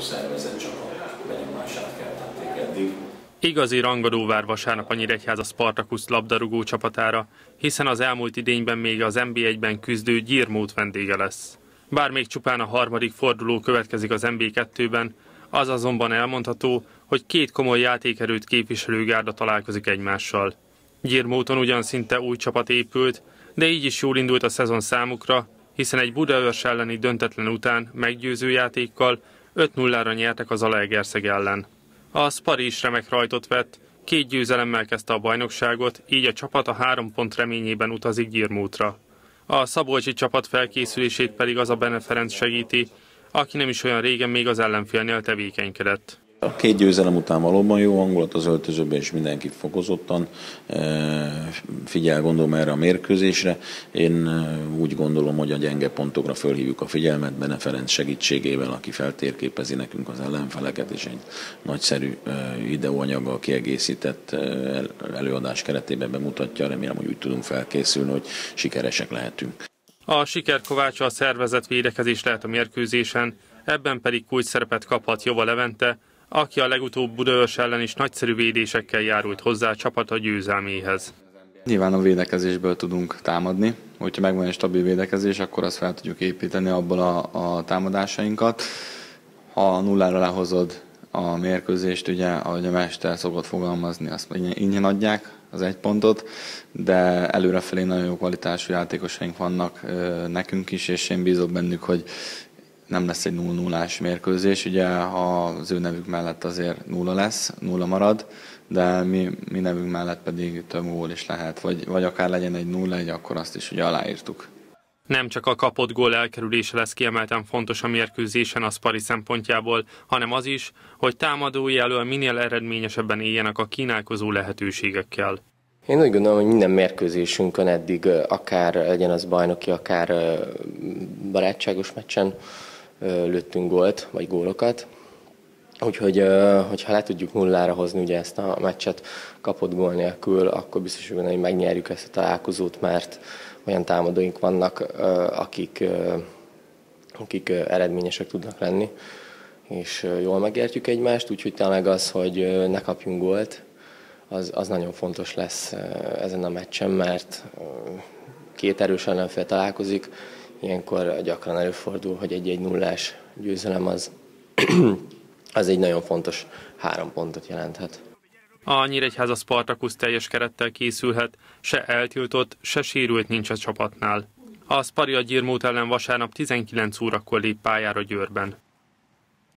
szervezett csapat benyomását keltették eddig. Igazi rangadóvár vasárnap a Nyíregyháza Spartacus labdarúgó csapatára, hiszen az elmúlt idényben még az NB1-ben küzdő Gyirmót vendége lesz. Bár még csupán a harmadik forduló következik az NB2-ben, az azonban elmondható, hogy két komoly játékerőt képviselő gárda találkozik egymással. Gyirmóton ugyan szinte új csapat épült, de így is jól indult a szezon számukra, hiszen egy Budaörs elleni döntetlen után meggyőző játékkal 5-0-ra nyertek az Zalaegerszeg ellen. A Spari is remek rajtot vett, 2 győzelemmel kezdte a bajnokságot, így a csapat a 3 pont reményében utazik Gyirmótra. A szabolcsi csapat felkészülését pedig az a Bene Ferenc segíti, aki nem is olyan régen még az ellenfélnél tevékenykedett. A 2 győzelem után valóban jó hangulat az öltözőben, és mindenki fokozottan figyel, gondolom, erre a mérkőzésre. Én úgy gondolom, hogy a gyenge pontokra fölhívjuk a figyelmet Bene Ferenc segítségével, aki feltérképezi nekünk az ellenfeleket, és egy nagyszerű videóanyaggal kiegészített előadás keretében bemutatja. Remélem, hogy úgy tudunk felkészülni, hogy sikeresek lehetünk. A siker kovácsa a szervezett védekezés lehet a mérkőzésen, ebben pedig kulcs szerepet kaphat Jova Levente, aki a legutóbb Budaörs ellen is nagyszerű védésekkel járult hozzá a csapata győzelméhez. Nyilván a védekezésből tudunk támadni, hogyha megvan egy stabil védekezés, akkor azt fel tudjuk építeni abból a támadásainkat. Ha 0-ra lehozod a mérkőzést, ugye, ahogy a mester szokott fogalmazni, azt ingyen adják az 1 pontot, de előrefelé nagyon jó kvalitású játékosaink vannak nekünk is, és én bízok bennük, hogy nem lesz egy 0-0-ás mérkőzés, ugye az ő nevük mellett azért 0 lesz, 0 marad, de mi nevünk mellett pedig több gól is lehet, vagy akár legyen egy 0-1, akkor azt is ugye aláírtuk. Nem csak a kapott gól elkerülése lesz kiemelten fontos a mérkőzésen a Spari szempontjából, hanem az is, hogy támadói elől minél eredményesebben éljenek a kínálkozó lehetőségekkel. Én úgy gondolom, hogy minden mérkőzésünkön eddig, akár legyen az bajnoki, akár barátságos meccsen lőttünk gólt, vagy gólokat. Úgyhogy, hogyha le tudjuk 0-ra hozni ugye ezt a meccset kapott gól nélkül, akkor biztos, hogy megnyerjük ezt a találkozót, mert olyan támadóink vannak, akik eredményesek tudnak lenni, és jól megértjük egymást, úgyhogy tényleg az, hogy ne kapjunk gólt, az nagyon fontos lesz ezen a meccsen, mert 2 erős ellenfél találkozik, ilyenkor gyakran előfordul, hogy egy 0-ás győzelem az egy nagyon fontos 3 pontot jelenthet. A Nyíregyháza Spartacus teljes kerettel készülhet, se eltiltott, se sérült nincs a csapatnál. A Spari a Gyirmót ellen vasárnap 19 órakor lép pályára Győrben.